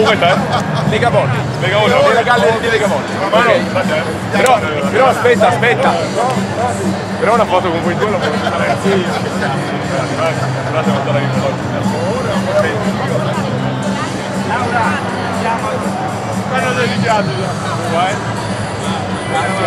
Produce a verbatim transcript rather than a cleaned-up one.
Comunque te? Legamoni. Legamoni. Le galle di Legamoni. Okay. Però, però aspetta, aspetta. Però una foto con voi due lo puoi fare. Sì. Grazie per stare qui. Laura, andiamo. Quando sei iniziato? Vai.